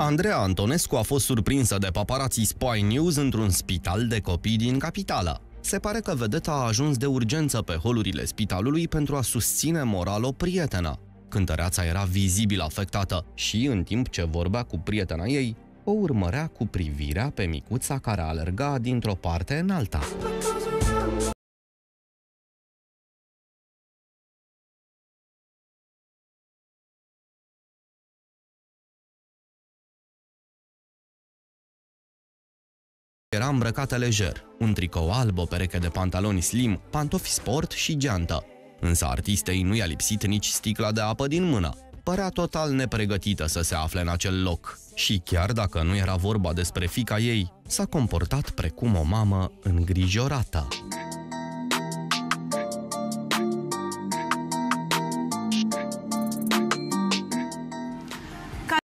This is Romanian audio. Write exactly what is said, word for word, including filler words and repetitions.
Andreea Antonescu a fost surprinsă de paparații Spy News într-un spital de copii din capitală. Se pare că vedeta a ajuns de urgență pe holurile spitalului pentru a susține moral o prietenă. Cântăreața era vizibil afectată și, în timp ce vorbea cu prietena ei, o urmărea cu privirea pe micuța care alerga dintr-o parte în alta. Era îmbrăcată lejer, un tricou alb, o pereche de pantaloni slim, pantofi sport și geantă. Însă artistei nu i-a lipsit nici sticla de apă din mână. Părea total nepregătită să se afle în acel loc. Și chiar dacă nu era vorba despre fiica ei, s-a comportat precum o mamă îngrijorată.